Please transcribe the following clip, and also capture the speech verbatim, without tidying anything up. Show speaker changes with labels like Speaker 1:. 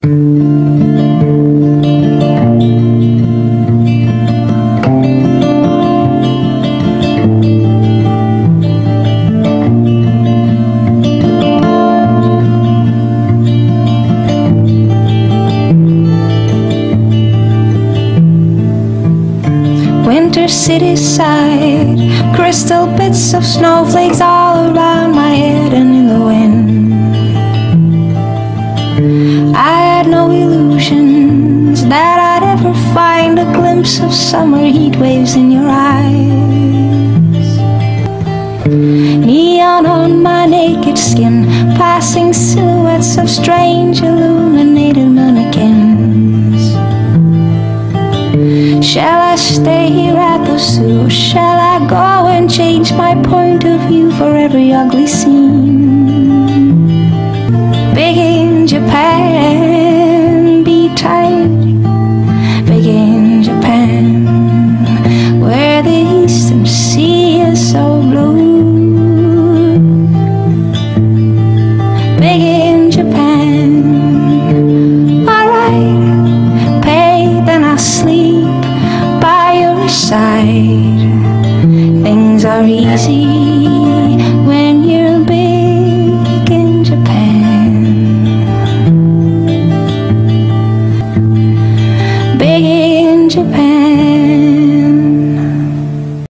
Speaker 1: Winter city side, crystal bits of snowflakes all around my head and in the wind. I had no illusions that I'd ever find a glimpse of summer heat waves in your eyes. Neon on my naked skin, passing silhouettes of strange illuminated mannequins. Shall I stay here at the zoo? Shall I go and change my point of view for every ugly scene?